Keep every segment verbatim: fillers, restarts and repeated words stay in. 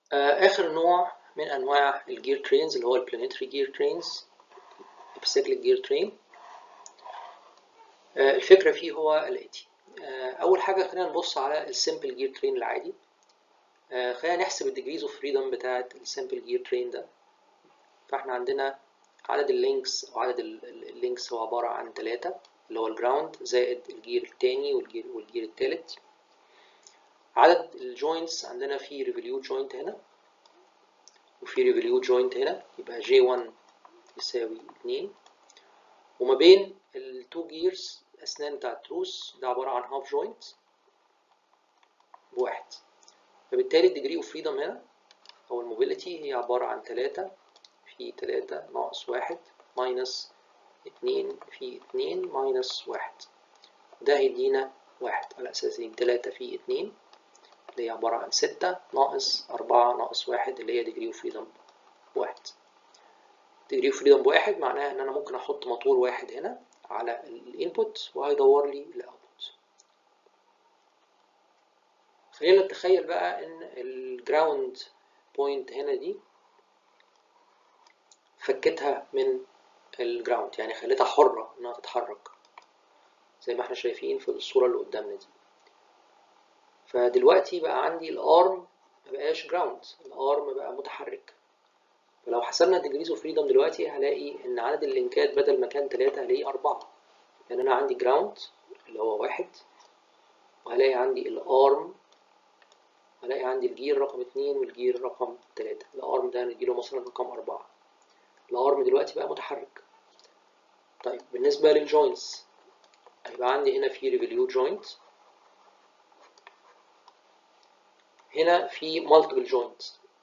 آه آخر نوع من أنواع الجير ترينز اللي هو البلانيتري جير ترينز، البيسيكليك جير ترين. آه الفكرة فيه هو الآتي. آه أول حاجة خلينا نبص على السيمبل جير ترين العادي. آه خلينا نحسب الديجريز اوف فريدم بتاعة السيمبل جير ترين ده. فاحنا عندنا عدد اللينكس أو عدد اللينكس هو عبارة عن ثلاثة، اللي هو الجراوند زائد الجير التاني والجير والجير التالت. عدد الجوينتس عندنا في ريفوليوت جوينت هنا وفي ريفوليوت جوينت هنا، يبقى جي واحد يساوي اتنين. وما بين التو جيرز الأسنان بتاع التروس ده عبارة عن هاف جوينت بواحد. فبالتالي الديجري اوف فريدم هنا أو الموبيليتي هي عبارة عن تلاتة في تلاتة ناقص واحد ماينس اتنين في اتنين ماينس واحد. ده هيدينا واحد، على أساس إن تلاتة في اتنين اللي هي عبارة عن ستة ناقص أربعة ناقص واحد اللي هي degree of freedom بواحد. degree of freedom بواحد معناها إن أنا ممكن أحط موتور واحد هنا على الانبوت وهيدور لي الاوتبوت. خلينا نتخيل بقى إن الجراوند بوينت هنا دي فكتها من الجراوند، يعني خليتها حرة إنها تتحرك زي ما احنا شايفين في الصورة اللي قدامنا دي. فدلوقتي بقى عندي الارم مبقاش جراوند، الارم بقى متحرك. فلو حسبنا degrees of freedom دلوقتي هلاقي ان عدد اللينكات بدل ما كان تلاتة هلاقيه أربعة، لأن أنا عندي جراوند اللي هو واحد، وهلاقي عندي الارم، هلاقي عندي الجير رقم اتنين والجير رقم تلاتة. الارم ده نديله مثلا رقم أربعة. الارم دلوقتي بقى متحرك. طيب بالنسبة للجوينتس هيبقى عندي هنا في ريفوليوت جوينت، هنا في مالتيبل جوينت.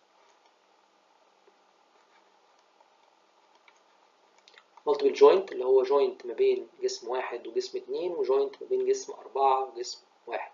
مالتيبل جوينت اللي هو جوينت ما بين جسم واحد وجسم اتنين، وجوينت ما بين جسم أربعة وجسم واحد.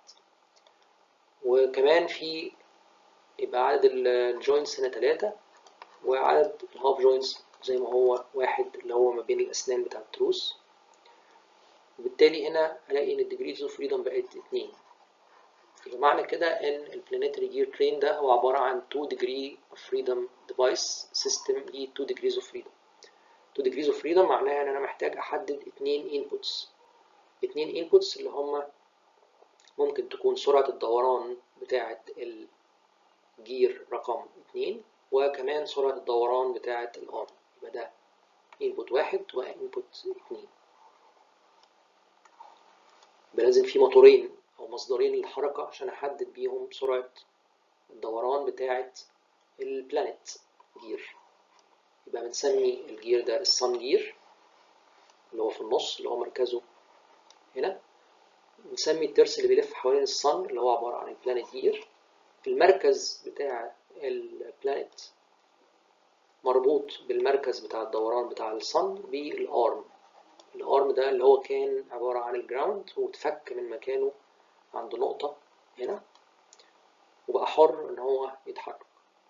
وكمان في يبقى عدد الجوينتس هنا تلاتة، وعدد الهاف جوينتس زي ما هو واحد اللي هو ما بين الأسنان بتاع التروس. وبالتالي هنا هلاقي إن الديجريز اوف فريدم بقت اتنين. يبقى معنى كده إن البلانيتري جير ترين ده هو عبارة عن two degree of freedom device system ليه two degrees of freedom. two degrees of freedom معناها إن أنا محتاج أحدد اتنين inputs. اتنين inputs اللي هما ممكن تكون سرعة الدوران بتاعة الجير رقم اتنين، وكمان سرعة الدوران بتاعة الارم. يبقى ده input واحد و input اتنين. يبقى لازم في موتورين أو مصدرين للحركة عشان أحدد بيهم سرعة الدوران بتاعة البلانيت جير. يبقى بنسمي الجير ده الصن جير اللي هو في النص اللي هو مركزه هنا. بنسمي الترس اللي بيلف حوالين الصن اللي هو عبارة عن البلانيت جير. المركز بتاع البلانيت مربوط بالمركز بتاع الدوران بتاع الصن بالارم. الارم ده اللي هو كان عبارة عن الجراوند واتفك من مكانه عند نقطة هنا وبقى حر ان هو يتحرك.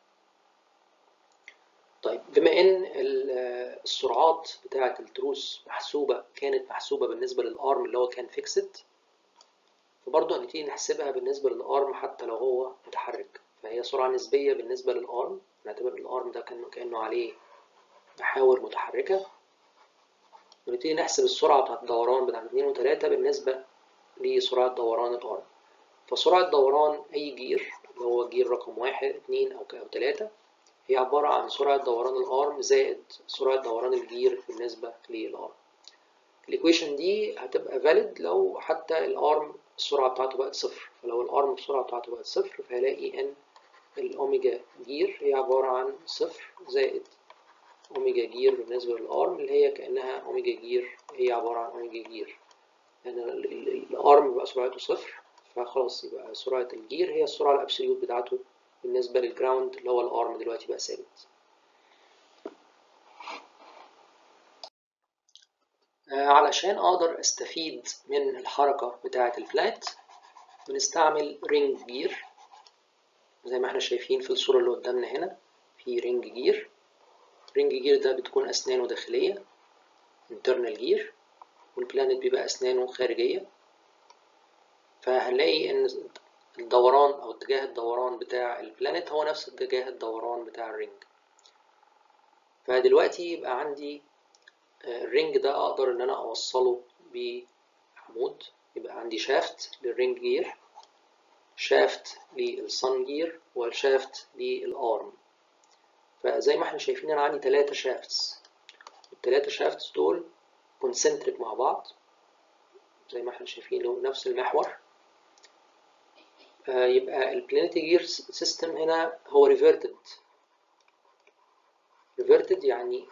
طيب بما ان السرعات بتاعة التروس محسوبة كانت محسوبة بالنسبة للارم اللي هو كان فيكسد، فبرضه هنبتدي نحسبها بالنسبة للارم حتى لو هو متحرك. فهي سرعة نسبية بالنسبة للارم، نعتبر الارم ده كأنه كأنه عليه محاور متحركة، ونبتدي نحسب السرعة بتاعة الدوران بتاعة اتنين وتلاتة بالنسبة لسرعة دوران الارم. فسرعة دوران أي جير اللي هو جير رقم واحد اتنين أو تلاتة هي عبارة عن سرعة دوران الارم زائد سرعة دوران الجير بالنسبة للارم. الإيكويشن دي هتبقى valid لو حتى الارم السرعة بتاعته بقت صفر. فلو الارم السرعة بتاعته بقت صفر فهلاقي إن الأوميجا جير هي عبارة عن صفر زائد أوميجا جير بالنسبة للارم اللي هي كأنها أوميجا جير هي عبارة عن أوميجا جير. يعني الارم بقى سرعته صفر، فخلاص يبقى سرعة الجير هي السرعة الأبسوليوت بتاعته بالنسبة للجراوند اللي هو الارم دلوقتي بقى ثابت. علشان أقدر أستفيد من الحركة بتاعة الفلات بنستعمل رينج جير زي ما احنا شايفين في الصورة اللي قدامنا هنا. في رينج جير، رينج جير ده بتكون أسنانه داخلية internal جير، والبلانت بيبقى أسنانه خارجية. فهنلاقي إن الدوران او اتجاه الدوران بتاع البلانيت هو نفس اتجاه الدوران بتاع الرينج. فدلوقتي يبقى عندي الرينج ده اقدر ان انا اوصله بعمود، يبقى عندي شافت للرينج جير، شافت للصن جير، وشافت للارم. فزي ما احنا شايفين انا عندي ثلاثة شافتس، الثلاثة شافتس دول كونسنتريك مع بعض زي ما احنا شايفين لهم نفس المحور. آه يبقى البلانيتري جير سيستم هنا هو ريفيرتد. ريفيرتد يعني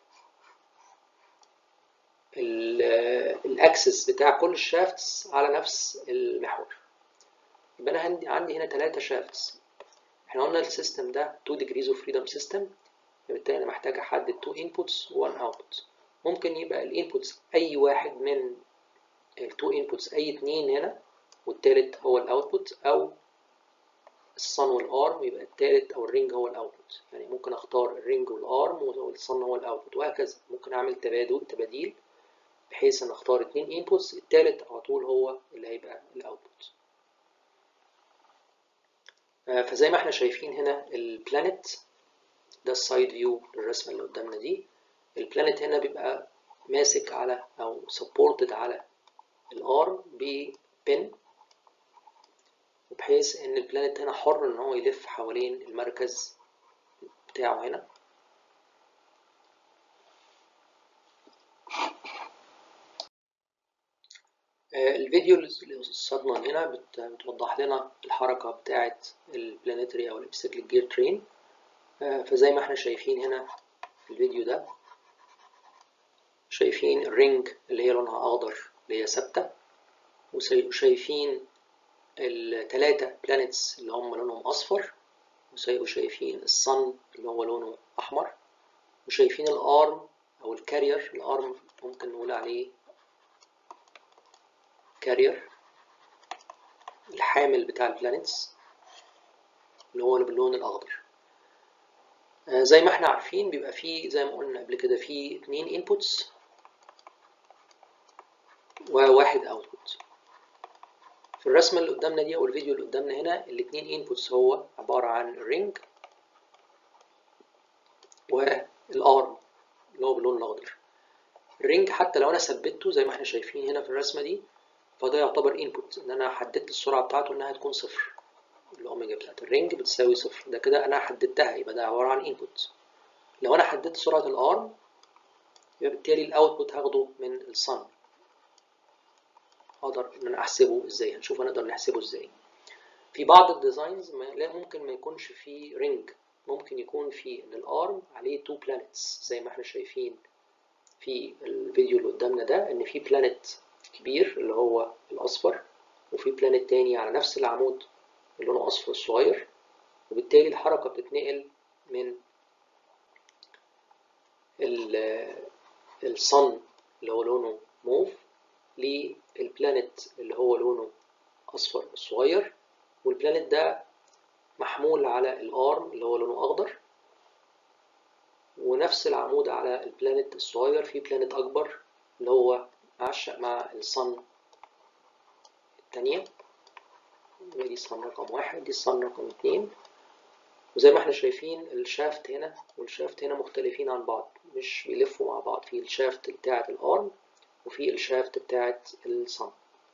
الاكسس بتاع كل الشافتس على نفس المحور. يبقى انا عندي عندي هنا ثلاثة شافتس. احنا قلنا السيستم ده two degrees of freedom system، فبالتالي انا محتاج احدد two inputs و one output. ممكن يبقى الانبوتس اي واحد من التو انبوتس، اي اتنين هنا والتالت هو الاوتبوت، او الصن والارم يبقى التالت او الرينج هو الاوتبوت. يعني ممكن اختار الرينج والارم والصن هو الاوتبوت، وهكذا. ممكن اعمل تبادل تباديل بحيث ان اختار اتنين انبوتس، التالت على طول هو اللي هيبقى الاوتبوت. فزي ما احنا شايفين هنا البلانيت ده السايد فيو للرسمه اللي قدامنا دي. البلانيت هنا بيبقى ماسك على او سبورتد على الارم ببن، بحيث ان البلانيت هنا حر ان هو يلف حوالين المركز بتاعه هنا. الفيديو اللي قصادنا هنا بتوضح لنا الحركة بتاعة البلانيتري او الابسيكليك جير ترين. فزي ما احنا شايفين هنا في الفيديو ده، شايفين الرينج اللي هي لونها اخضر اللي هي ثابتة، وشايفين الثلاثة بلانيتس اللي هم لونهم اصفر، وشايفين الصن اللي هو لونه احمر، وشايفين الارم او الكارير. الارم ممكن نقول عليه كارير، الحامل بتاع البلانيتس اللي هو باللون الاخضر. آه زي ما احنا عارفين بيبقى فيه زي ما قلنا قبل كده فيه اتنين انبوتس وواحد اوتبوت. في الرسمه اللي قدامنا دي او الفيديو اللي قدامنا هنا الاتنين انبوتس هو عباره عن الرينج والارم اللي هو باللون الاخضر. الرينج حتى لو انا ثبته زي ما احنا شايفين هنا في الرسمه دي، فده يعتبر انبوت، ان انا حددت السرعه بتاعته انها تكون صفر. الاوميجا بتاعت الرينج بتساوي صفر، ده كده انا حددتها، يبقى ده عباره عن انبوت. لو انا حددت سرعه الارم يبقى بالتالي الاوتبوت هاخده من الصن. اقدر ان انا احسبه ازاي، هنشوف هنقدر نحسبه ازاي. في بعض الديزاينز لا ممكن ما يكونش فيه رينج، ممكن يكون في ان الارم عليه تو بلانيتس زي ما احنا شايفين في الفيديو اللي قدامنا ده، ان في بلانيت كبير اللي هو الاصفر، وفي بلانيت تاني على نفس العمود اللي لونه اصفر صغير، وبالتالي الحركه بتتنقل من الصن اللي هو لونه موف للبلانيت اللي هو لونه اصفر الصغير، والبلانيت ده محمول على الارم اللي هو لونه اخضر، ونفس العمود على البلانيت الصغير في بلانيت اكبر اللي هو معشق مع الصن التانية. دي الصن رقم واحد، دي الصن رقم اتنين. وزي ما احنا شايفين الشافت هنا والشافت هنا مختلفين عن بعض، مش بيلفوا مع بعض، في الشافت بتاعة الارم وفي الشافت بتاعة الصن.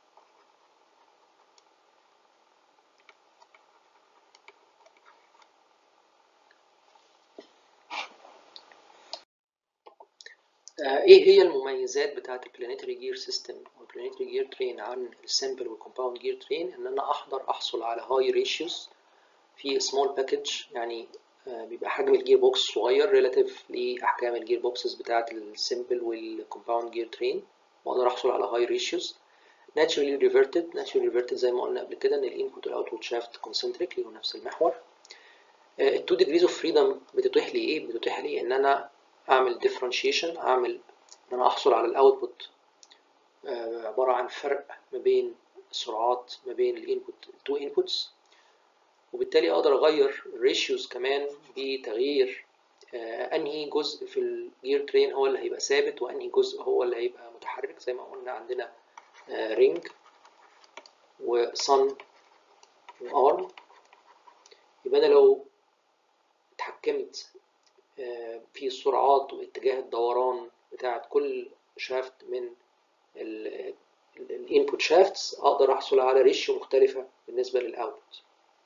ايه هي المميزات بتاعة البلانيتري جير سيستم او البلانيتري جير ترين عن السمبل والكومباوند جير ترين؟ ان انا احضر احصل على هاي ريشيوز في سمول باكج، يعني بيبقى حجم الجير بوكس صغير ريلاتيف لاحجام الجير بوكسز بتاعة السمبل والكومباوند جير ترين، واقدر احصل على هاي ريشيوز. naturally reverted naturally reverted زي ما قلنا قبل كده ان الانبوت والاوتبوت شافت كونسنتريك ليهم نفس المحور. ال two degrees of freedom بتتيح لي ايه؟ بتتيح لي ان انا اعمل differentiation، اعمل ان انا احصل على الاوتبوت عبارة عن فرق ما بين السرعات ما بين الانبوت two inputs، وبالتالي اقدر اغير الريشيوز كمان بتغيير انهي جزء في الجير ترين هو اللي هيبقى ثابت وانهي جزء هو اللي هيبقى متحرك. زي ما قلنا عندنا رينج وصن الارم، يبقى انا لو اتحكمت في السرعات واتجاه الدوران بتاعت كل شافت من الانبوت شافتس اقدر احصل على ريشيو مختلفة بالنسبة للاوتبوت.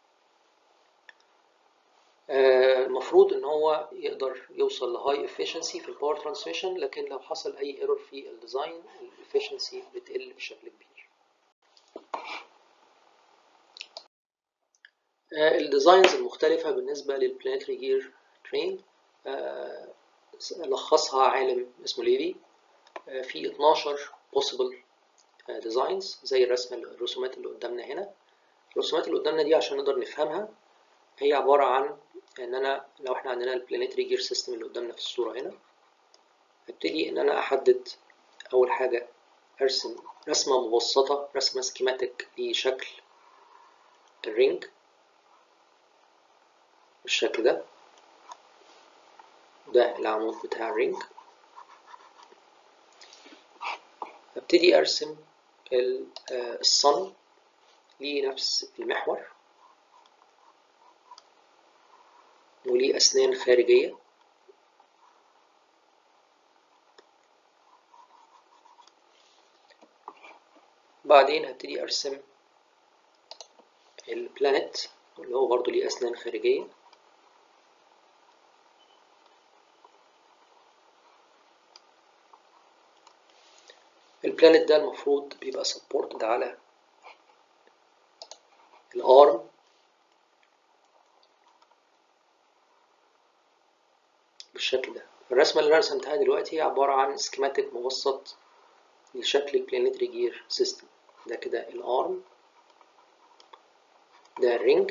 المفروض ان هو يقدر يوصل لهاي افيشنسي في الباور ترانسميشن، لكن لو حصل اي ايرور في الديزاين الافيشنسي بتقل بشكل كبير. الديزاينز المختلفة بالنسبة للبلانيتري جير ترين لخصها عالم اسمه ليفي في اتناشر possible ديزاينز زي الرسمة الرسومات اللي قدامنا هنا. الرسومات اللي قدامنا دي عشان نقدر نفهمها هي عبارة عن ان انا لو احنا عندنا البلانيتري جير سيستم اللي قدامنا في الصورة هنا، هبتدي ان انا احدد اول حاجة ارسم رسمة مبسطة، رسمة سكيماتيك لشكل الرينج بالشكل ده. ده العمود بتاع الرينج. هبتدي ارسم الصن ليه نفس المحور وليه اسنان خارجية. بعدين هبتدي ارسم البلانيت اللي هو برضو ليه اسنان خارجية. البلانيت ده المفروض بيبقى سبورتد على الارم بالشكل ده. الرسمة اللي انا رسمتها دلوقتي هي عبارة عن سكيماتيك مبسط لشكل البلانيتري جير سيستم. ده كده الارم، ده الرينج.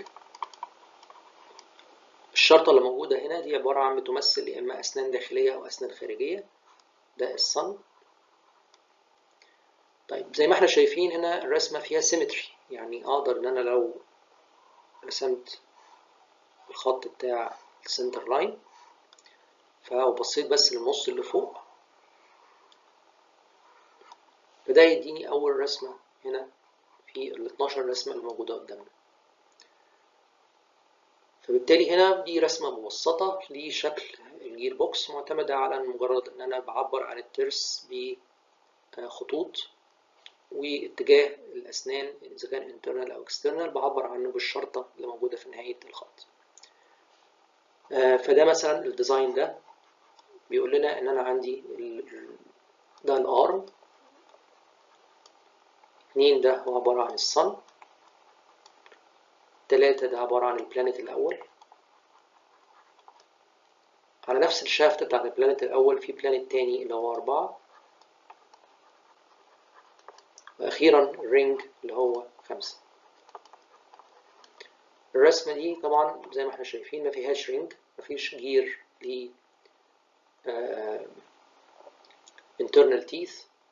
الشرطة اللي موجودة هنا دي عبارة عن بتمثل يا اما اسنان داخلية او اسنان خارجية. ده الصن. طيب زي ما احنا شايفين هنا الرسمة فيها سيمتري، يعني اقدر ان انا لو رسمت الخط بتاع السنتر لاين فبصيت بس للنص اللي فوق، فده يديني اول رسمة هنا في ال اتناشر رسمة اللي موجودة قدامنا. فبالتالي هنا دي رسمة مبسطة لشكل الجير بوكس معتمدة على مجرد ان انا بعبر عن الترس بخطوط، واتجاه الاسنان اذا كان internal او external بعبر عنه بالشرطة اللي موجودة في نهاية الخط. فده مثلا الديزاين ده بيقول لنا ان انا عندي ده الارم، اتنين ده هو عبارة عن الصن، تلاتة ده عبارة عن البلانيت الأول. على نفس الشافت بتاعت البلانيت الأول في بلانيت تاني اللي هو أربعة، وأخيرا الرينج اللي هو خمسة. الرسمة دي طبعا زي ما احنا شايفين ما فيهاش رينج، ما فيش جير ل internal teeth.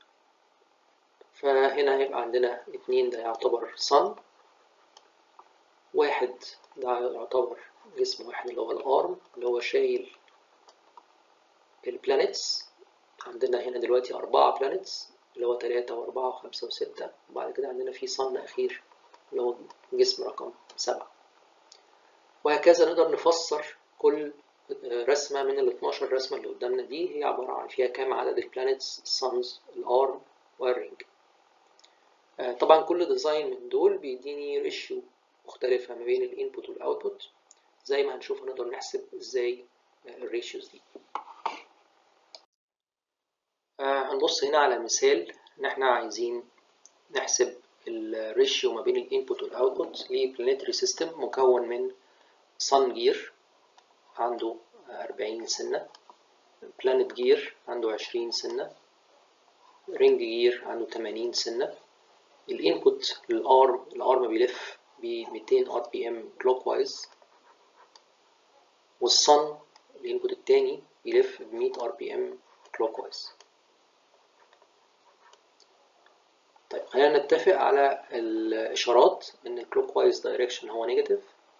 فهنا هيبقى عندنا اتنين ده يعتبر صن، واحد ده يعتبر جسم واحد اللي هو الارم اللي هو شايل البلانيتس. عندنا هنا دلوقتي أربعة بلانيتس اللي هو تلاتة وأربعة وخمسة وستة، وبعد كده عندنا في صن أخير اللي هو جسم رقم سبعة. وهكذا نقدر نفسر كل رسمة من ال اتناشر رسمة اللي قدامنا دي هي عبارة عن فيها كام عدد البلانيتس، الصنز، الارم والرينج. طبعا كل ديزاين من دول بيديني ريشيو مختلفة ما بين الانبوت والاوتبوت، زي ما هنشوف هنقدر نحسب ازاي الريشيوز دي. هنبص هنا على مثال ان احنا عايزين نحسب الريشيو ما بين الانبوت والاوتبوت لبلانيتري سيستم مكون من صن جير عنده أربعين سنة، بلانيت جير عنده عشرين سنة، رينج جير عنده تمانين سنة. الانبوت للارم، الارم بيلف ب ميتين ار بي ام كلوك وايز، والصن الانبوت التاني بيلف ب مية ار بي ام كلوك وايز. طيب خلينا نتفق على الاشارات ان الكلوك وايز دايركشن هو نيجاتيف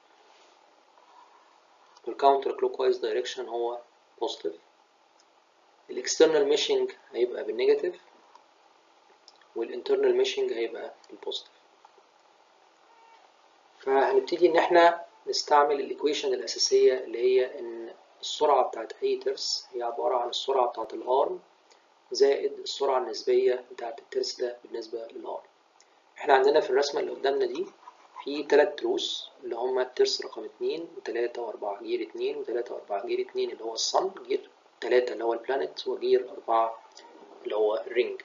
والكاونتر كلوك وايز دايركشن هو بوزيتيف. الاكسترنال ميشنج هيبقى بالنيجاتيف والانترنال ميشنج هيبقى بالبوزيتيف. فهنبتدي ان احنا نستعمل الايكويشن الاساسيه اللي هي ان السرعه بتاعت اي ترس هي عباره عن السرعه بتاعت الارم زائد السرعه النسبيه بتاعت الترس ده بالنسبه للارم. احنا عندنا في الرسمه اللي قدامنا دي في ثلاث تروس اللي هما الترس رقم اتنين وتلاتة واربعة، جير اتنين وتلاتة واربعة. جير اتنين اللي هو الصن، جير تلاتة اللي هو البلانت، وجير اربعة اللي هو الرينج.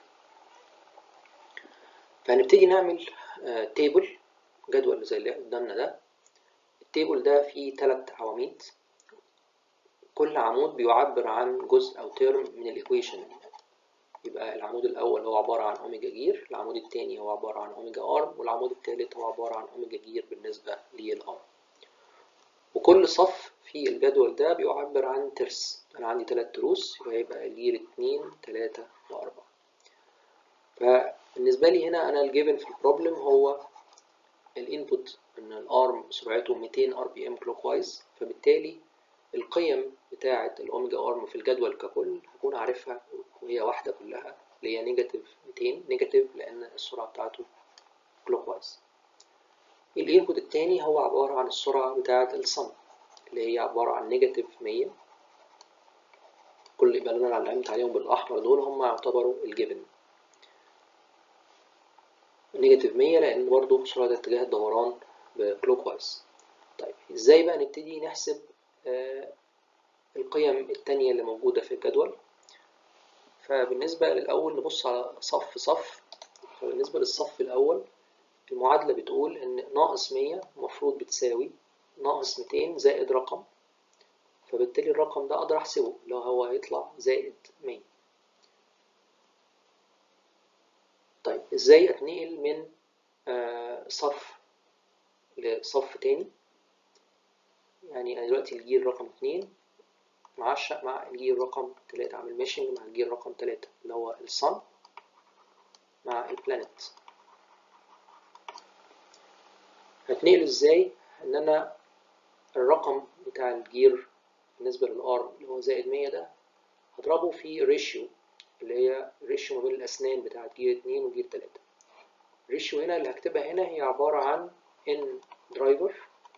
فهنبتدي نعمل تيبل، جدول زي اللي قدامنا ده. التيبل ده فيه ثلاث عواميد، كل عمود بيعبر عن جزء او ترم من الايكويشن. يبقى العمود الاول هو عباره عن اوميجا جير، العمود الثاني هو عباره عن اوميجا ارم، والعمود الثالث هو عباره عن اوميجا جير بالنسبه للارم. وكل صف في الجدول ده بيعبر عن ترس. انا عندي ثلاث تروس، فيبقى جير اتنين تلاتة واربعة. فبالنسبه لي هنا انا الجيفن في البروبلم هو الانبوت ان الارم سرعته ميتين ار بي ام كلوك وايز، فبالتالي القيم بتاعه الاوميجا ارم في الجدول ككل هكون عارفها وهي واحده كلها، اللي هي نيجاتيف ميتين، نيجاتيف لان السرعه بتاعته كلوك وايز. الانبوت الثاني هو عباره عن السرعه بتاعه الصن اللي هي عباره عن نيجاتيف مية. كل اللي انا علمت عليهم بالاحمر دول هم يعتبروا الجيفن. نيجاتيف مية لان برضو سرعه اتجاه الدوران بكلوك وايز. طيب ازاي بقى نبتدي نحسب آه القيم التانية اللي موجودة في الجدول؟ فبالنسبة للأول نبص على صف صف. فبالنسبة للصف الأول المعادلة بتقول إن ناقص مية المفروض بتساوي ناقص ميتين زائد رقم، فبالتالي الرقم ده أقدر أحسبه اللي هو هيطلع زائد مية. طيب إزاي أتنقل من آه صف لصف تاني؟ يعني أنا دلوقتي الجير رقم اتنين معشق مع الجير رقم تلاتة، عامل ماشنج مع الجير رقم تلاتة اللي هو الصن مع البلانت. هتنقله ازاي؟ ان انا الرقم بتاع الجير بالنسبة للارم اللي هو زائد مية ده هضربه في ريشيو اللي هي ريشيو ما بين الاسنان بتاعت جير اتنين وجير تلاتة. الريشيو هنا اللي هكتبها هنا هي عبارة عن ان درايفر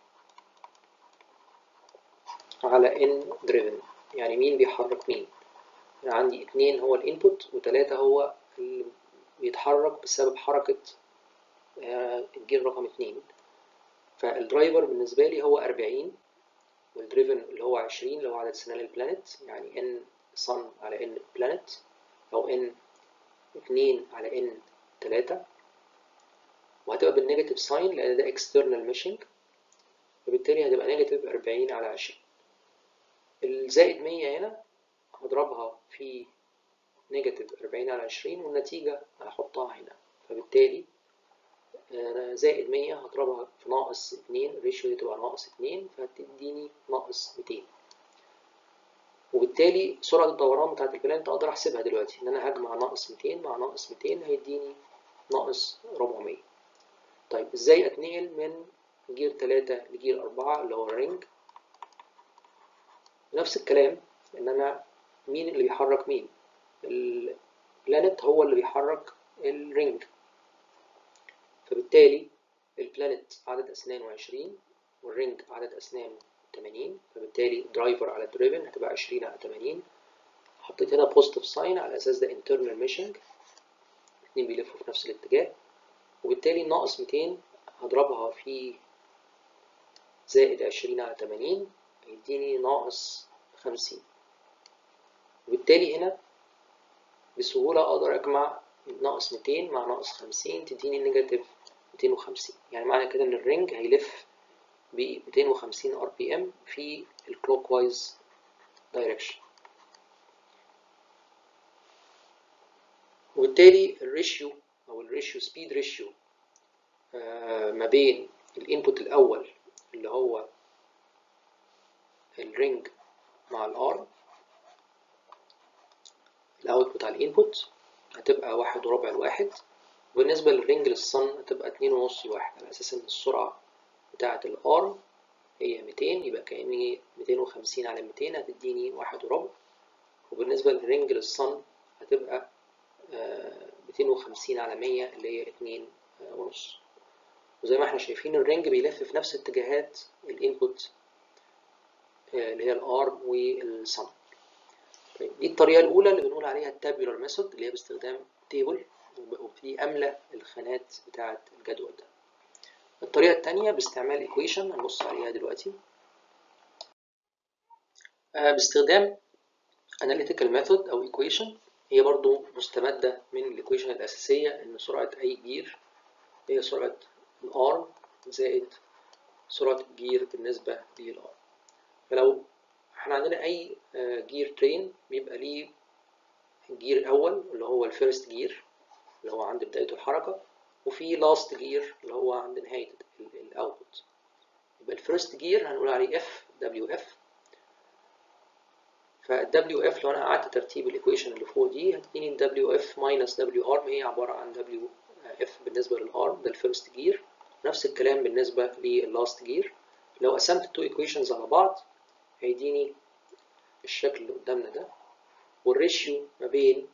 على ان دريفن. يعني مين بيحرك مين؟ أنا عندي اتنين هو الانبوت وتلاتة هو اللي بيتحرك بسبب حركة الجير رقم اتنين. فالدرايفر بالنسبة لي هو اربعين، والدريفن اللي هو عشرين اللي هو عدد سنان البلانت، يعني ان صن على ان بلانت، أو ان اتنين على ان تلاتة، وهتبقى بالنيجاتيف ساين لأن ده external meshing، فبالتالي هتبقى نيجاتيف اربعين على عشرين. الزائد مية هنا هضربها في نيجاتيف اربعين على عشرين والنتيجة هحطها هنا، فبالتالي زائد مية هضربها في ناقص اتنين، الريشيو دي تبقى ناقص اتنين فهتديني ناقص ميتين. وبالتالي سرعة الدوران بتاعت البلانت أقدر أحسبها دلوقتي إن أنا هجمع ناقص ميتين مع ناقص ميتين هيديني ناقص اربعمية. طيب إزاي أتنقل من جير تلاتة لجير اربعة اللي هو الرينج؟ نفس الكلام، إن أنا مين اللي بيحرك مين؟ البلانت هو اللي بيحرك الرينج، فبالتالي البلانت عدد أسنانه عشرين والرينج عدد أسنانه تمانين، فبالتالي درايفر على دريفن هتبقى عشرين على تمانين. حطيت هنا بوزيتيف ساين على أساس ده internal meshing، اتنين بيلفوا في نفس الاتجاه، وبالتالي ناقص ميتين هضربها في زائد عشرين على تمانين هيديني ناقص خمسين. وبالتالي هنا بسهولة أقدر أجمع ناقص ميتين مع ناقص خمسين تديني نيجاتيف ميتين وخمسين. يعني معنى كده إن الرينج هيلف ب ميتين وخمسين ار بي ام في الكلوك وايز دايركشن. وبالتالي الريشيو أو الريشيو سبيد ريشيو ما بين الانبوت الأول اللي هو الرينج مع الارم، الاوتبوت على الانبوت هتبقى واحد وربع الواحد، وبالنسبة للرينج للصن هتبقى اتنين ونص الواحد، على أساس إن السرعة بتاعة الارم هي ميتين، يبقى كأني ميتين وخمسين على ميتين هتديني واحد وربع، وبالنسبة للرينج للصن هتبقى ميتين وخمسين على مية اللي هي اتنين ونص. وزي ما احنا شايفين الرينج بيلف في نفس اتجاهات الانبوت اللي هي الارم والصم. طيب دي الطريقه الاولى اللي بنقول عليها التابيولار ميثود، اللي هي باستخدام تيبل وبتدي املى الخانات بتاعه الجدول ده. الطريقه الثانيه باستعمال ايكويشن هنبص عليها دلوقتي باستخدام analytical method او equation. هي برضو مستمدة من الايكويشن الأساسية إن سرعة أي جير هي سرعة الارم زائد سرعة الجير بالنسبة للارم. فلو احنا عندنا أي جير ترين بيبقى ليه الجير الأول اللي هو الفيرست جير اللي هو عند بداية الحركة، وفي لاست جير اللي هو عند نهاية الأوتبوت. يبقى الفيرست جير هنقول عليه اف دبليو اف. فال دبليو اف لو انا قعدت ترتيب الايكويشن اللي فوق دي هتديني ال دبليو اف minus دبليو ارم هي عبارة عن دبليو اف بالنسبة للارم ده الفيرست جير. نفس الكلام بالنسبة لللاست جير. لو قسمت التو ايكويشنز على بعض هيديني الشكل اللي قدامنا ده، والريشيو ما بين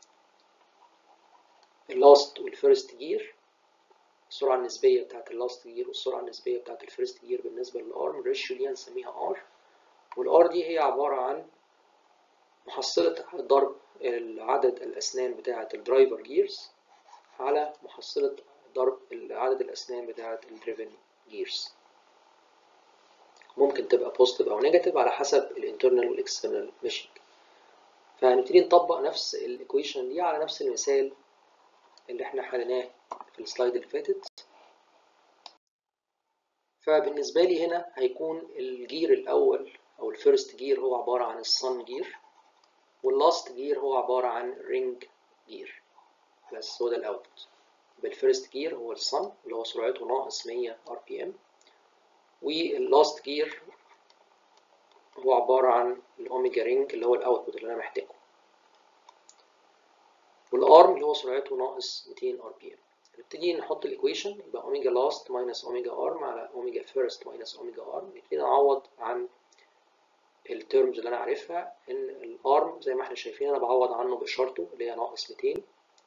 اللاست والفيرست جير، السرعة النسبية بتاعت اللاست جير والسرعة النسبية بتاعت الفيرست جير بالنسبة للارم، الريشيو دي هنسميها ار. والار دي هي عبارة عن محصلة ضرب عدد الأسنان بتاعة الدرايفر جيرز على محصلة ضرب عدد الأسنان بتاعة الدريفن جيرز. ممكن تبقى بوزيتيف أو نيجاتيف على حسب الانترنال والاكسترنال ميشنج. فهنبتدي نطبق نفس الايكويشن دي على نفس المثال اللي احنا حليناه في السلايد اللي فاتت. فبالنسبة لي هنا هيكون الجير الأول أو الفيرست جير هو عبارة عن الصن جير، واللاست جير هو عبارة عن رينج جير، بس هو ده الاوتبوت. يبقى الفيرست جير هو الصن اللي هو سرعته ناقص مية ار بي ام، واللاست جير هو عبارة عن الاوميجا رينج اللي هو الاوتبوت اللي انا محتاجه، والارم اللي هو سرعته ناقص ميتين ار بي ام. نبتدي نحط الايكويشن، يبقى اوميجا لاست ماينس اوميجا ارم على اوميجا فيرست ماينس اوميجا ارم. نبتدي نعوض عن التيرمز اللي انا عارفها. ان الارم زي ما احنا شايفين انا بعوض عنه باشارته اللي هي ناقص ميتين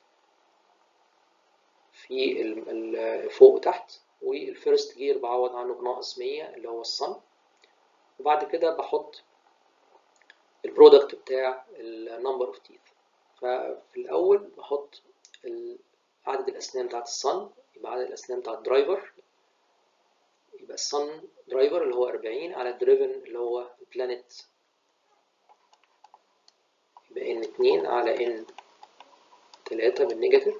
في فوق وتحت، والفيرست جير بعوض عنه بناقص مية اللي هو الصن. وبعد كده بحط البرودكت بتاع النمبر اوف تيث. ففي الاول بحط عدد الاسنان بتاعت الصن، يبقى عدد الاسنان بتاعت الدرايفر، يبقى الصن درايفر اللي هو أربعين على الدريفن اللي هو بلانت، يبقى ان اتنين على ان تلاتة بالنيجاتيف.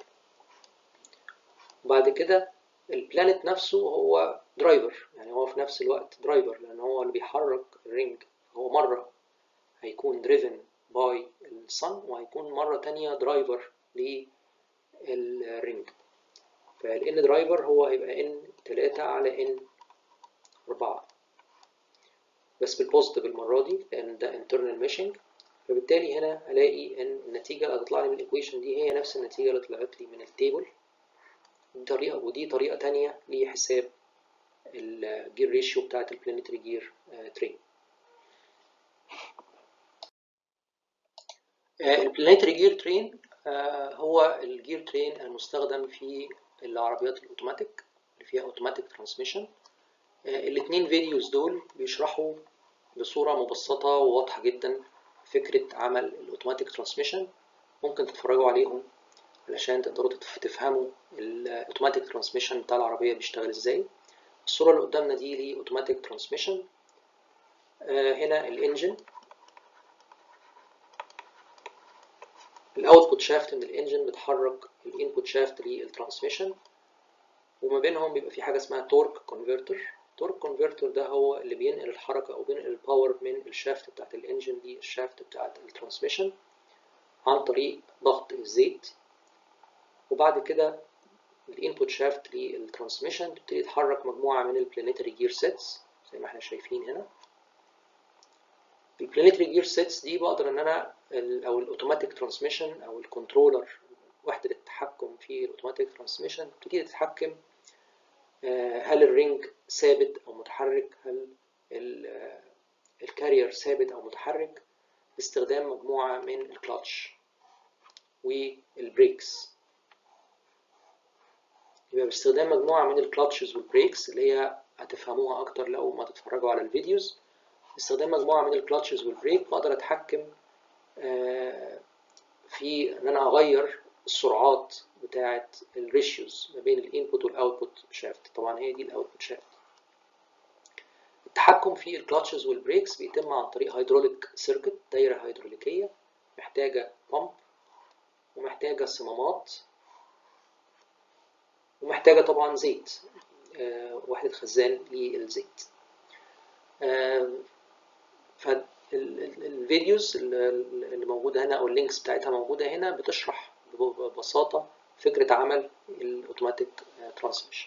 وبعد كده البلانت نفسه هو درايفر، يعني هو في نفس الوقت درايفر لان هو اللي بيحرك الرينج. هو مرة هيكون driven by الصن وهيكون مرة تانية درايفر للرينج. فال N درايفر هو هيبقى N تلاتة على N أربعة بس بالبوزيتيف المرة دي لأن ده internal meshing. فبالتالي هنا هلاقي إن النتيجة اللي هتطلع لي من الإيكويشن دي هي نفس النتيجة اللي طلعت لي من التيبل. دي طريقة ودي طريقة تانية لحساب الجير ريشيو بتاعت البلانيتري جير ترين. البلانيتري جير ترين هو الجير ترين المستخدم في العربيات الاوتوماتيك اللي فيها اوتوماتيك ترانسميشن. الاثنين فيديوز دول بيشرحوا بصورة مبسطة وواضحة جدا فكرة عمل الاوتوماتيك ترانسميشن. ممكن تتفرجوا عليهم علشان تقدروا تفهموا الاوتوماتيك ترانسميشن بتاع العربية بيشتغل ازاي. الصورة اللي قدامنا دي ليه اوتوماتيك ترانسميشن. هنا الانجن، الاوتبوت شافت من الانجن بتحرك الانبوت شافت للترانسميشن، وما بينهم بيبقى في حاجه اسمها تورك كونفرتر. تورك كونفرتر ده هو اللي بينقل الحركه او بينقل الباور من الشافت بتاعت الانجن للشافت بتاعت الترانسميشن عن طريق ضغط الزيت. وبعد كده الانبوت شافت للترانسميشن تبتدي تحرك مجموعه من البلانيتري جير سيتس زي ما احنا شايفين هنا. البلانيتري جير سيتس دي بقدر ان انا او الاوتوماتيك ترانسميشن او الكنترولر وحده التحكم في الاوتوماتيك ترانسميشن تبتدي تتحكم هل الرينج ثابت او متحرك، هل الكارير ثابت او متحرك، باستخدام مجموعه من الكلاتش والبريكس. يبقى باستخدام مجموعة من الكلاتشز والبريكس اللي هي هتفهموها أكتر لو ما تتفرجوا على الفيديوز. باستخدام مجموعة من الكلاتشز والبريك بقدر أتحكم في إن أنا أغير السرعات بتاعة الريشيوز ما بين الانبوت والاوتبوت شافت. طبعا هي دي الاوتبوت شافت. التحكم في الكلاتشز والبريكس بيتم عن طريق هيدروليك سيركت، دايرة هيدروليكية محتاجة بامب ومحتاجة صمامات ومحتاجة طبعا زيت، آه وحدة خزان للزيت. آه فالفيديوز اللي موجودة هنا أو اللينكس بتاعتها موجودة هنا بتشرح ببساطة فكرة عمل الأوتوماتيك ترانسميشن.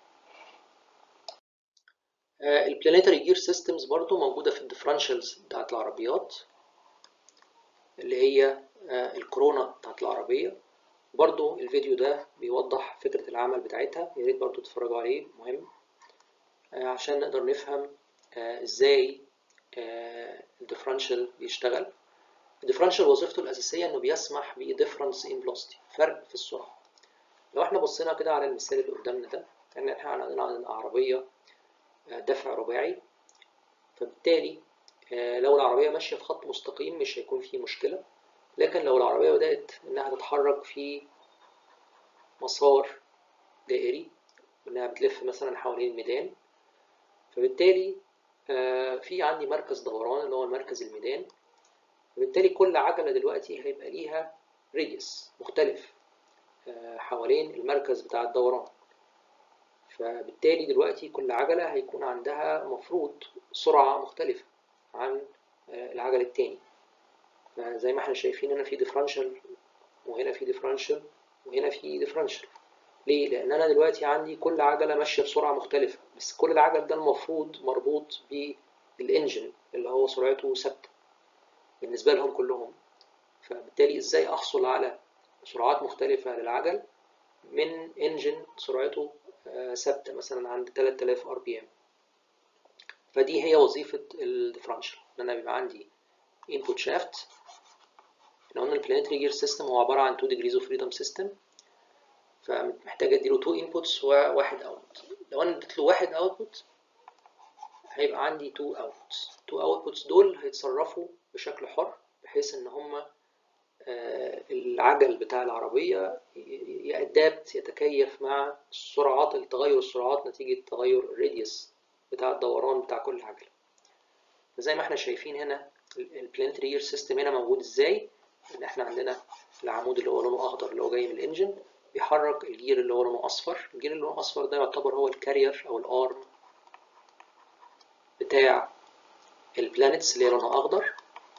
البلانيتري جير سيستمز برضو موجودة في الديفرنشالز بتاعت العربيات اللي هي الكورونا بتاعت العربية. برضو الفيديو ده بيوضح فكرة العمل بتاعتها، يا ريت برضو تتفرجوا عليه، مهم عشان نقدر نفهم ازاي الديفرنشال بيشتغل. الديفرنشال وظيفته الأساسية إنه بيسمح بديفرنس إن فيلوسيتي، فرق في السرعة. لو احنا بصينا كده على المثال اللي قدامنا ده، إن احنا عندنا عربية دفع رباعي، فبالتالي لو العربية ماشية في خط مستقيم مش هيكون فيه مشكلة، لكن لو العربية بدأت إنها تتحرك في مسار دائري، إنها بتلف مثلا حوالين الميدان، فبالتالي في عندي مركز دوران اللي هو مركز الميدان، فبالتالي كل عجلة دلوقتي هيبقى ليها راديوس مختلف حوالين المركز بتاع الدوران. فبالتالي دلوقتي كل عجلة هيكون عندها مفروض سرعة مختلفة عن العجل التاني. فزي ما احنا شايفين هنا في ديفرنشال وهنا في ديفرنشال وهنا في ديفرنشال. ليه؟ لأن أنا دلوقتي عندي كل عجلة ماشية بسرعة مختلفة، بس كل العجل ده المفروض مربوط بالإنجن اللي هو سرعته ثابتة بالنسبة لهم كلهم. فبالتالي إزاي أحصل على سرعات مختلفة للعجل من إنجن سرعته ثابتة مثلا عند ثلاثة آلاف ار بي ام. فدي هي وظيفة الديفرنشال، ان انا بيبقى عندي input shaft. احنا قلنا البلانيتري جير سيستم هو عبارة عن two degrees of freedom system، فمحتاج اديله two inputs وواحد output. لو انا اديت له واحد output هيبقى عندي two outputs. two outputs دول هيتصرفوا بشكل حر بحيث ان هما العجل بتاع العربية يأدابت يتكيف مع سرعات التغير السرعات نتيجة تغير الراديوس بتاع الدوران بتاع كل عجلة. فزي ما احنا شايفين هنا البلانيتري جير سيستم هنا موجود ازاي، ان احنا عندنا العمود اللي هو لونه اخضر اللي هو جاي من الانجن بيحرك الجير اللي هو لونه اصفر. الجير اللي لونه اصفر ده يعتبر هو الكارير او الارم بتاع البلانيتس اللي هي لونها اخضر،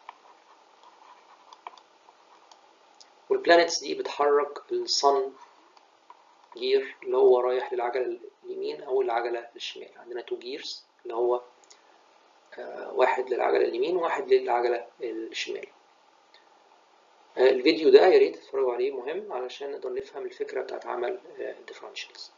والبلانيتس دي بتحرك الصن جير اللي هو رايح للعجلة اليمين أو العجلة الشمال. عندنا تو جيرز اللي هو واحد للعجلة اليمين وواحد للعجلة الشمال. الفيديو ده يا ريت تتفرجوا عليه، مهم علشان نقدر نفهم الفكرة بتاعت عمل الديفرنشالز.